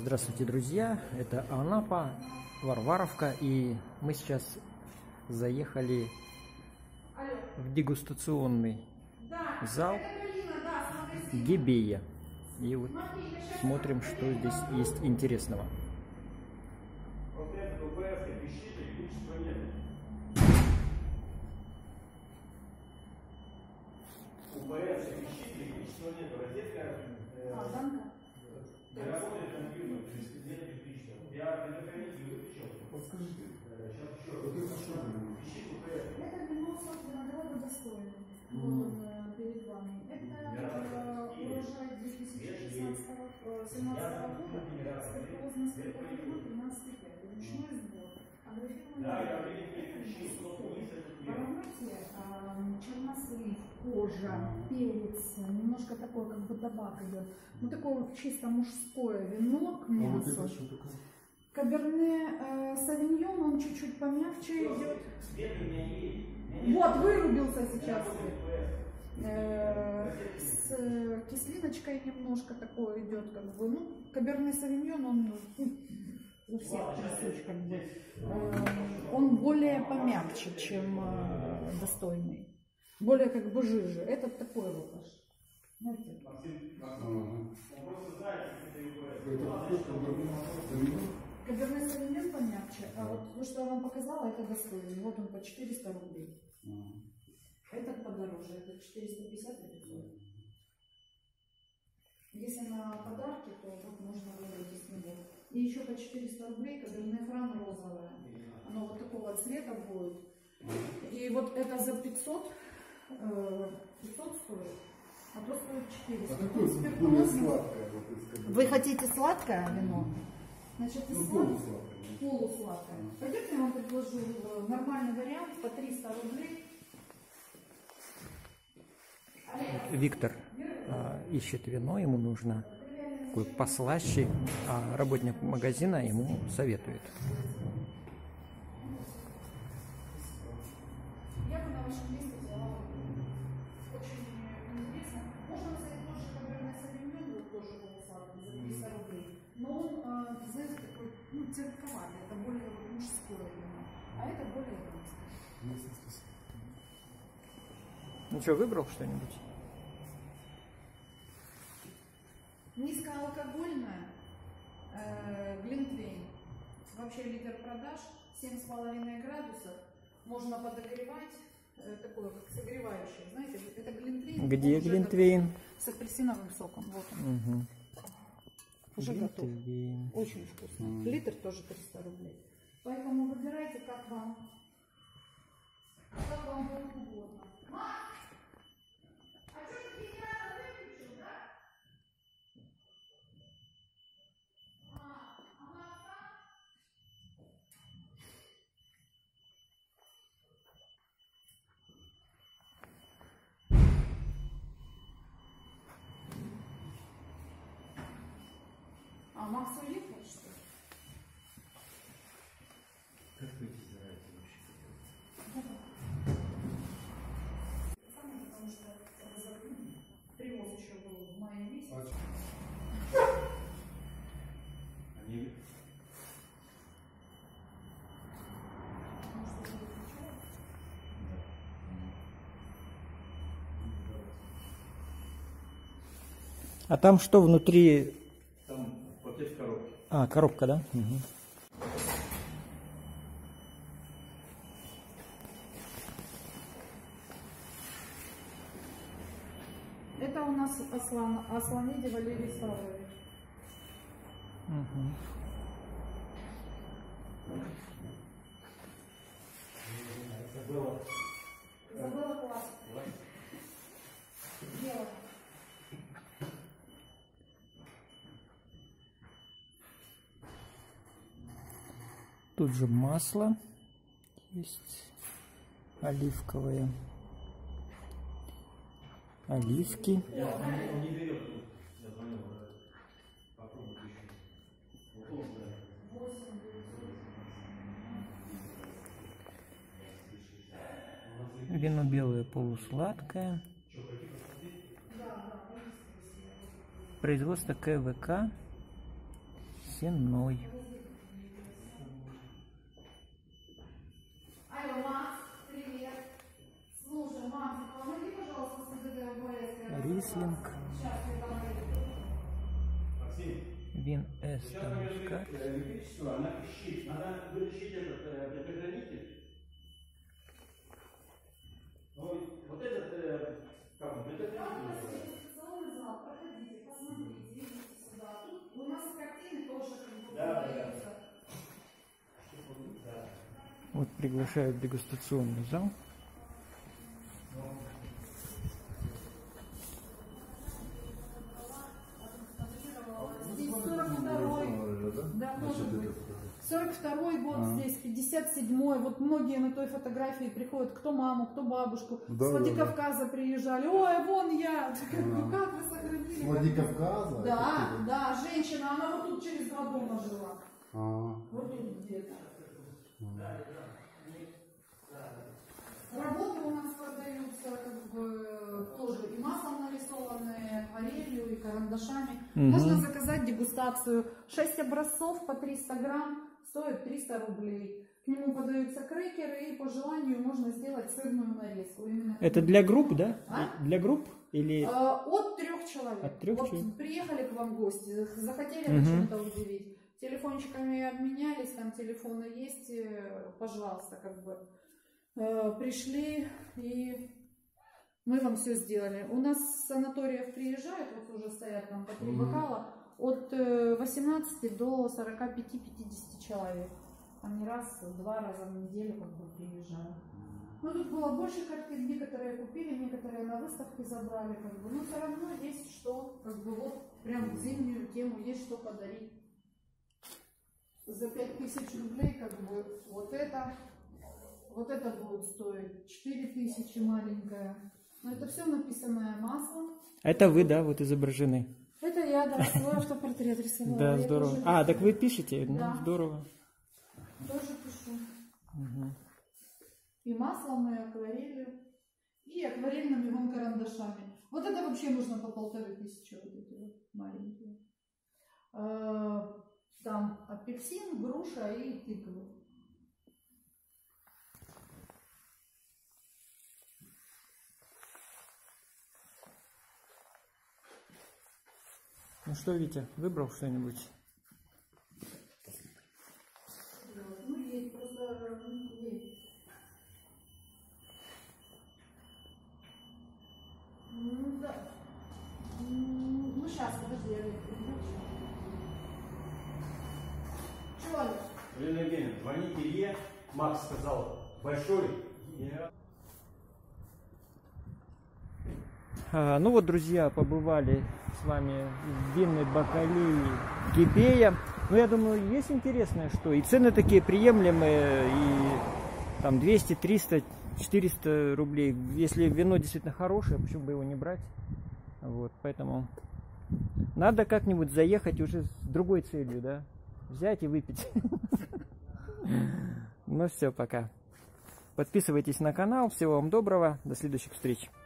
Здравствуйте, друзья! Это Анапа, Варваровка, и мы сейчас заехали в дегустационный зал Гебея. И вот смотрим, что здесь есть интересного. Подскажите, вот это что? Это вино сорт винограда достойный. Вот он перед вами. Это урожай 2017 года. Спиртозность вино 13,5. Ручной сбор. По аромате чернослив, кожа, перец, немножко такое, как бы табак идет. Ну такое чисто мужское вино к мясу. Каберне Савиньон, он чуть-чуть помягче идет. Вот, вырубился сейчас. С кислиночкой немножко такое идет, как бы. Ну, Каберне Савиньон, он у всех присущ, как бы. Он более помягче, чем достойный. Более как бы жиже. Этот такой вот аж. Знаете? Каберне Савиньон помягче, а вот то, что я вам показала, это достойный. Вот он по 400 рублей. Этот подороже, это 450 и 500. Если на подарки, то вот можно выбрать из него. И еще по 400 рублей Каберне Фран розовое. Оно вот такого цвета будет. И вот это за 500, 500 стоит, а то стоит 400. А какое более сладкое? Вы хотите сладкое вино? Значит, и полусладкое. Полусладкое. Пойдемте, я вам предложу нормальный вариант по 300 рублей. Виктор ищет вино, ему нужно такой послаще, а работник магазина ему советует. Я бы на вашем месте взяла очень интересно. Можно взять тоже Каберне Савиньон, вот тоже полусладкий, за 300 рублей. Но он, знаете, такой, ну, терпковатый, это более мужское вино, а это более женское. Ну что, выбрал что-нибудь? Низкоалкогольное Глинтвейн. Вообще лидер продаж, 7,5 градусов. Можно подогревать, такое как согревающее. Знаете, это Глинтвейн. Где Глинтвейн? С апельсиновым соком. Вот он. Угу. Уже готов. Глинтвейн. Очень вкусно. Литр тоже 300 рублей. Поэтому выбирайте, как вам будет угодно. А Макс уехал, что ли? Как вы эти зарази вообще? Потому что привоз еще был в мае месяце. Они... А там что внутри? Там пакет коробки. А, коробка, да? Угу. Это у нас Асланиди Валерий Ставрович. Угу. Забыла класс. Дело. Тут же масло есть оливковое. Оливки. Он не берет тут. Я звонил. Попробуйте еще. Вот он, да. Вино белое полусладкое. Производство КВК Сенной. Алло, Макс, привет. Слушай, Макс, помоги, пожалуйста, с этой ОБС. Рислинг. Максим, Вин С. сейчас электричество, надо вытащить этот предохранитель. Вот этот, как он, предохранитель. Проходите, посмотрите, видите сюда. Тут у нас картины тоже Да. Вот приглашают в дегустационный зал. Здесь 42-й, да, может быть. 42-й год здесь, 57-й. Вот многие на той фотографии приходят, кто маму, кто бабушку. Да, с Владикавказа приезжали. Ой, вон я. Ну как вы С сохранили? Владикавказа? Да, да, женщина, она вот тут через 2 дома жила. Вот тут где-то. Работы у нас продаются как бы тоже и маслом нарисованные, акварелью и карандашами. Можно заказать дегустацию. 6 образцов по 300 грамм, стоит 300 рублей. К нему подаются крекеры и по желанию можно сделать сырную нарезку. Именно Это для групп, да? А? Для групп или? От 3 человек. От 3 вот человек. приехали к вам гости, захотели чем-то удивить. Телефончиками обменялись, там телефоны есть, пожалуйста, как бы. Пришли и мы вам все сделали. У нас с санаториев приезжают, вот уже стоят там по 3 бокала, от 18 до 45-50 человек. Они два раза в неделю как бы приезжают. Ну тут было больше картин, некоторые купили, некоторые на выставке забрали, как бы. Но все равно есть что, как бы вот прям в зимнюю тему есть что подарить. За 5000 рублей как бы вот это будет стоить 4000 маленькая. Но это все написанное маслом. Это вы, да, вот изображены. Это я, да, свой автопортрет рисовала. Да, Я здорово. тоже Так вы пишете? Да. Ну, здорово. тоже пишу. И маслом, и акварелью. И акварельными вон карандашами. Вот это вообще нужно по 1500, вот эти вот маленькие. Там апельсин, груша и тыква. Ну что, Витя, выбрал что-нибудь? Ну, есть, просто есть. Ну, да. Ну, сейчас, подожди, я чего? Елена Евгеньевна, звоните Илье. Макс сказал, большой. Ну вот, друзья, побывали с вами в винной бакалее Кибея. Ну, я думаю, есть интересное, что и цены такие приемлемые, и там 200, 300, 400 рублей. Если вино действительно хорошее, почему бы его не брать? Вот, поэтому надо как-нибудь заехать уже с другой целью, да? Взять и выпить. Ну все, пока. Подписывайтесь на канал. Всего вам доброго. До следующих встреч.